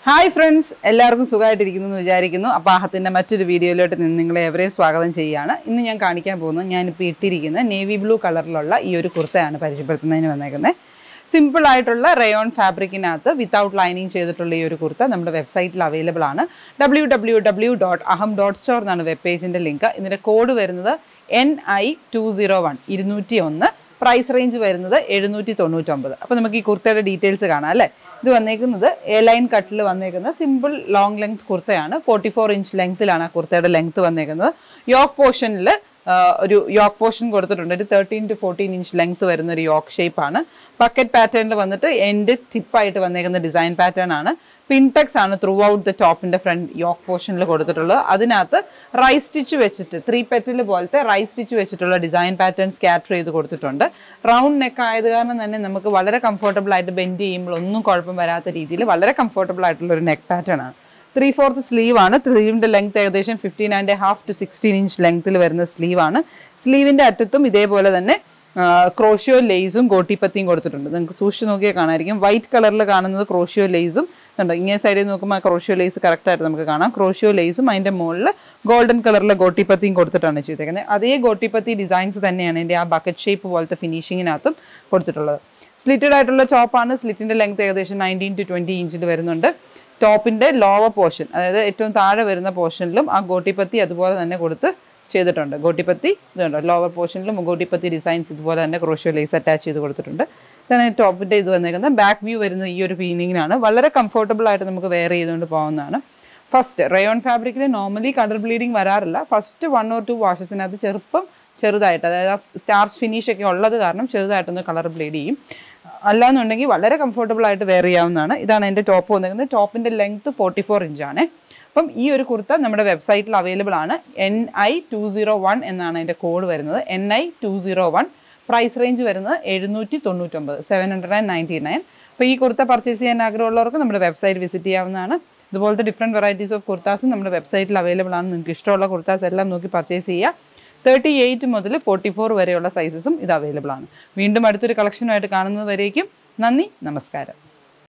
Hi friends, എല്ലാവർക്കും സുഖമായിട്ടിരിക്കുന്നു എന്ന് വിചാരിക്കുന്നു. അപ്പോൾ ആഹത്തിൻ്റെ മറ്റൊരു വീഡിയോയിലോട്ട് നിങ്ങളെ എവരെയും സ്വാഗതം ചെയ്യുകയാണ്. ഇന്ന് ഞാൻ കാണിക്കാൻ പോകുന്നത് ഞാനിപ്പോൾ ഇട്ടിരിക്കുന്ന നേവി ബ്ലൂ കളറിലുള്ള ഈ ഒരു കുർത്തയാണ് പരിചയപ്പെടുത്തുന്നതിന് വന്നേക്കുന്നത്. സിമ്പിളായിട്ടുള്ള റയോൺ ഫാബ്രിക്കിനകത്ത് വിത്തൗട്ട് ലൈനിങ് ചെയ്തിട്ടുള്ള ഈ ഒരു കുർത്ത നമ്മുടെ വെബ്സൈറ്റിൽ അവൈലബിൾ ആണ്. www.aham.store എന്നാണ് വെബ് പേജിൻ്റെ ലിങ്ക്. ഇതിൻ്റെ കോഡ് വരുന്നത് NI201 201. പ്രൈസ് റേഞ്ച് വരുന്നത് 799. അപ്പോൾ നമുക്ക് ഈ കുർത്തയുടെ ഡീറ്റെയിൽസ് കാണാം അല്ലേ. ഇത് വന്നേക്കുന്നത് എ ലൈൻ കട്ടിൽ വന്നേക്കുന്ന സിമ്പിൾ ലോങ് ലെങ്ത് കുർത്തയാണ്. 44 ഇഞ്ച് ലെങ്ത്തിലാണ് ആ കുർത്തയുടെ ലെങ്ത് വന്നേക്കുന്നത്. യോക്ക് പോർഷനിൽ ഒരു യോക്ക് പോർഷൻ കൊടുത്തിട്ടുണ്ട്. ഒരു 13 to 14 ഇഞ്ച് ലെങ്ത് വരുന്ന ഒരു യോക്ക് ഷേപ്പാണ്. ബക്കറ്റ് പാറ്റേണിൽ വന്നിട്ട് എൻഡ് ടിപ്പായിട്ട് വന്നേക്കുന്ന ഡിസൈൻ പാറ്റേൺ ആണ്. പിൻടെക്സ് ആണ് ത്രൂ ഔട്ട് ദ ടോപ്പിൻ്റെ ഫ്രണ്ട് യോക്ക് പോർഷനിൽ കൊടുത്തിട്ടുള്ളത്. അതിനകത്ത് റൈസ് സ്റ്റിച്ച് വെച്ചിട്ട് 3 പെറ്റൽ പോലത്തെ റൈസ് സ്റ്റിച്ച് വെച്ചിട്ടുള്ള ഡിസൈൻ പാറ്റേൺ സ്കാറ്റർ ചെയ്ത് കൊടുത്തിട്ടുണ്ട്. റൗണ്ട് നെക്ക് ആയത് കാരണം തന്നെ നമുക്ക് വളരെ കംഫർട്ടബിൾ ആയിട്ട് ബെൻഡ് ചെയ്യുമ്പോൾ ഒന്നും കുഴപ്പം വരാത്ത രീതിയിൽ വളരെ കംഫർട്ടബിൾ ആയിട്ടുള്ള ഒരു നെക്ക് പാറ്റേൺ ആണ്. 3/4 സ്ലീവ് ആണ്. സ്ലീവിൻ്റെ ലെങ്ത് ഏകദേശം 15.5 to 16 ഇഞ്ച് ലെങ്ത്തിൽ വരുന്ന സ്ലീവാണ്. സ്ലീവിൻ്റെ അറ്റത്തും ഇതേപോലെ തന്നെ ക്രോഷ്യോ ലേസും ഗോട്ടിപ്പത്തിയും കൊടുത്തിട്ടുണ്ട്. നിങ്ങൾക്ക് സൂക്ഷിച്ച് നോക്കിയാൽ കാണാമായിരിക്കും. വൈറ്റ് കളറിൽ കാണുന്നത് ക്രോഷ്യോ ലേസും ഉണ്ടോ. ഇങ്ങനെ സൈഡിൽ നോക്കുമ്പോൾ ആ ക്രോഷ്യോ ലേസ് കറക്റ്റായിട്ട് നമുക്ക് കാണാം. ക്രോഷ്യോ ലേസും അതിൻ്റെ മുകളിൽ ഗോൾഡൻ കളറിലെ ഗോട്ടിപ്പത്തിയും കൊടുത്തിട്ടാണ് ചെയ്തേക്കുന്നത്. അതേ ഗോട്ടിപ്പത്തി ഡിസൈൻസ് തന്നെയാണ് എൻ്റെ ആ ബക്കറ്റ് ഷേപ്പ് പോലത്തെ ഫിനിഷിങ്ങിനകത്തും കൊടുത്തിട്ടുള്ളത്. സ്ലിറ്റഡ് ആയിട്ടുള്ള ടോപ്പാണ്. സ്ലിറ്റിൻ്റെ ലെങ്ത് ഏകദേശം 19 to 20 ഇഞ്ചിൽ വരുന്നുണ്ട്. ടോപ്പിൻ്റെ ലോവർ പോർഷൻ, അതായത് ഏറ്റവും താഴെ വരുന്ന പോർഷനിലും ആ ഗോട്ടിപ്പത്തി അതുപോലെ തന്നെ കൊടുത്ത് ചെയ്തിട്ടുണ്ട്. ഗോട്ടിപ്പത്തി ഇതുണ്ടോ, ലോവർ പോർഷനിലും ഗോട്ടിപ്പത്തി ഡിസൈൻസ് ഇതുപോലെ തന്നെ ക്രോഷ്യോ ലേസ് അറ്റാച്ച് ചെയ്ത് കൊടുത്തിട്ടുണ്ട്. ഇതാണ് ടോപ്പിൻ്റെ ഇത് വന്നേക്കുന്നത്. ബാക്ക് വ്യൂ വരുന്നത് ഈ ഒരു ഫീലിങ്ങിനാണ്. വളരെ കംഫർട്ടബിൾ ആയിട്ട് നമുക്ക് വെയർ ചെയ്തുകൊണ്ട് പോകുന്നതാണ്. ഫസ്റ്റ് റയോൺ ഫാബ്രിക്കിൽ നോർമലി കളർ ബ്ലീഡിങ് വരാറില്ല. ഫസ്റ്റ് 1 or 2 വാഷസിനകത്ത് ചെറുതായിട്ട്, അതായത് സ്റ്റാർച്ച് ഫിനിഷ് ഒക്കെ ഉള്ളത് കാരണം ചെറുതായിട്ടൊന്ന് കളർ ബ്ലീഡ് ചെയ്യും. അല്ലാന്നുണ്ടെങ്കിൽ വളരെ കംഫർട്ടബിൾ ആയിട്ട് വെയർ ചെയ്യാവുന്നതാണ്. ഇതാണ് എൻ്റെ ടോപ്പ് വന്നിരിക്കുന്നത്. ടോപ്പിൻ്റെ ലെങ്ത് 44 ഇഞ്ചാണ്. അപ്പം ഈ ഒരു കുർത്ത നമ്മുടെ വെബ്സൈറ്റിൽ അവൈലബിൾ ആണ്. NI201 എന്നാണ് അതിൻ്റെ കോഡ് വരുന്നത്. NI201. പ്രൈസ് റേഞ്ച് വരുന്നത് 799, 799. അപ്പോൾ ഈ കുർത്ത പർച്ചേസ് ചെയ്യാൻ ആഗ്രഹമുള്ളവർക്ക് നമ്മുടെ വെബ്സൈറ്റ് വിസിറ്റ് ചെയ്യാവുന്നതാണ്. ഇതുപോലത്തെ ഡിഫറെൻറ്റ് വെറൈറ്റീസ് ഓഫ് കുർത്താസും നമ്മുടെ വെബ്സൈറ്റിൽ അവൈലബിൾ ആണ്. നിങ്ങൾക്ക് ഇഷ്ടമുള്ള കുർത്താസ് എല്ലാം നോക്കി പർച്ചേസ് ചെയ്യുക. 38 മുതൽ 44 വരെയുള്ള സൈസസും ഇത് അവൈലബിൾ ആണ്. വീണ്ടും അടുത്തൊരു കളക്ഷനുമായിട്ട് കാണുന്നത് വരേക്കും നന്ദി, നമസ്കാരം.